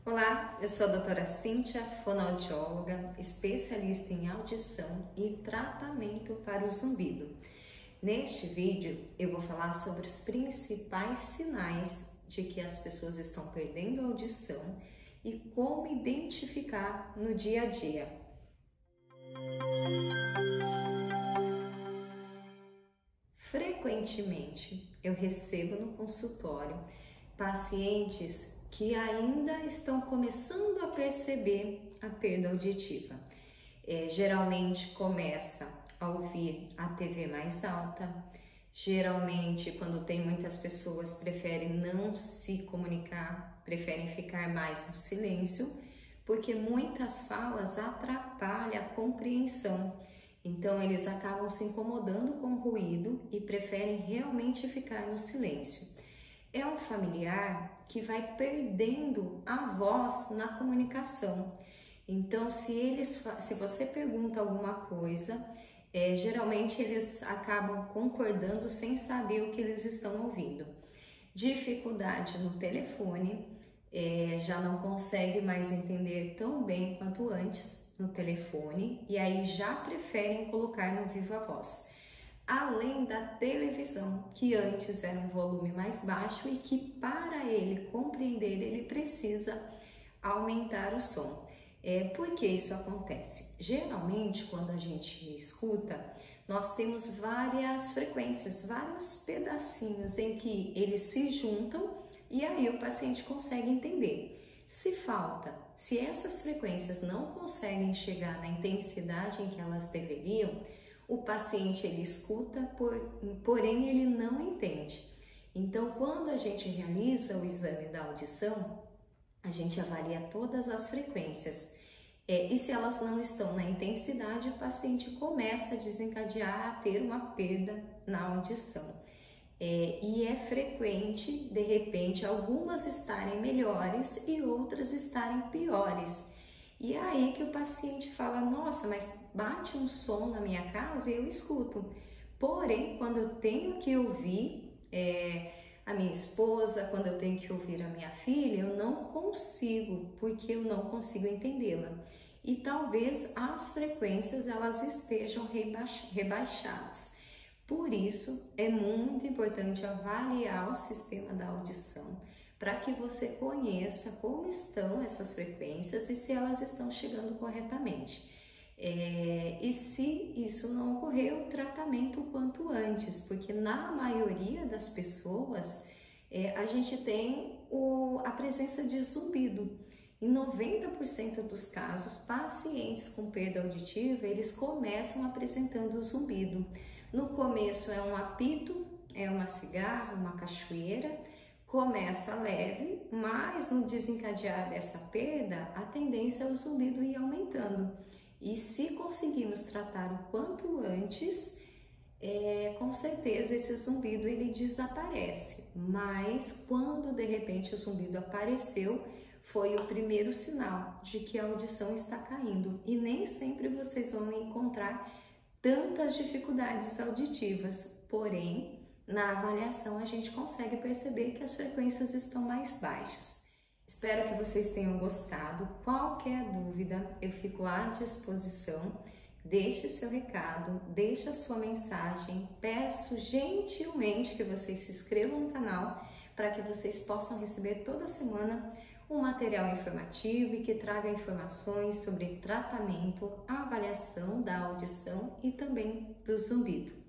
Olá, eu sou a doutora Cíntia, fonoaudióloga, especialista em audição e tratamento para o zumbido. Neste vídeo eu vou falar sobre os principais sinais de que as pessoas estão perdendo a audição e como identificar no dia a dia. Frequentemente eu recebo no consultório pacientes que ainda estão começando a perceber a perda auditiva. Geralmente começa a ouvir a TV mais alta, geralmente quando tem muitas pessoas preferem não se comunicar, preferem ficar mais no silêncio, porque muitas falas atrapalham a compreensão. Então eles acabam se incomodando com o ruído e preferem realmente ficar no silêncio. É um familiar que vai perdendo a voz na comunicação. Então, se você pergunta alguma coisa, geralmente eles acabam concordando sem saber o que eles estão ouvindo. Dificuldade no telefone, já não consegue mais entender tão bem quanto antes no telefone e aí já preferem colocar no viva voz. Além da televisão, que antes era um volume mais baixo e que para ele compreender ele precisa aumentar o som. Por que isso acontece? Geralmente quando a gente escuta, nós temos várias frequências, vários pedacinhos em que eles se juntam e aí o paciente consegue entender. Se essas frequências não conseguem chegar na intensidade em que elas deveriam, o paciente ele escuta, porém ele não entende. Então, quando a gente realiza o exame da audição, a gente avalia todas as frequências. E se elas não estão na intensidade, o paciente começa a desencadear a ter uma perda na audição. E é frequente, de repente, algumas estarem melhores e outras estarem piores. E é aí que o paciente fala, nossa, mas bate um som na minha casa e eu escuto. Porém, quando eu tenho que ouvir a minha esposa, quando eu tenho que ouvir a minha filha, eu não consigo, porque eu não consigo entendê-la. E talvez as frequências elas estejam rebaixadas. Por isso, é muito importante avaliar o sistema da audição, para que você conheça como estão essas frequências e se elas estão chegando corretamente. E se isso não ocorrer, o tratamento o quanto antes, porque na maioria das pessoas a gente tem a presença de zumbido. Em 90% dos casos, pacientes com perda auditiva, eles começam apresentando zumbido. No começo é um apito, é uma cigarra, uma cachoeira, começa leve, mas no desencadear dessa perda, a tendência é o zumbido ir aumentando. E se conseguirmos tratar o quanto antes, com certeza esse zumbido ele desaparece. Mas quando de repente o zumbido apareceu, foi o primeiro sinal de que a audição está caindo. E nem sempre vocês vão encontrar tantas dificuldades auditivas, porém, na avaliação a gente consegue perceber que as frequências estão mais baixas. Espero que vocês tenham gostado. Qualquer dúvida, eu fico à disposição. Deixe seu recado, deixe a sua mensagem. Peço gentilmente que vocês se inscrevam no canal para que vocês possam receber toda semana um material informativo e que traga informações sobre tratamento, avaliação da audição e também do zumbido.